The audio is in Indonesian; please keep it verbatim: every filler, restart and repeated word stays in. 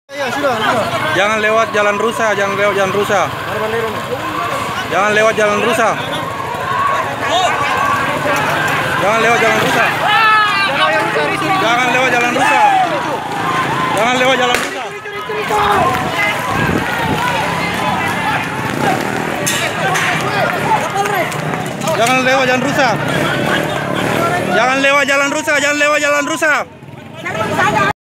Ya, sudah, sudah. Jangan lewat jalan rusa, jangan lewat jalan rusa. Jangan lewat jalan rusa. Jangan lewat jalan rusa. Jangan lewat jalan rusa. Jangan lewat jalan rusa. Jangan lewat jalan rusa. Jangan lewat jalan rusa, jangan lewat jalan rusa.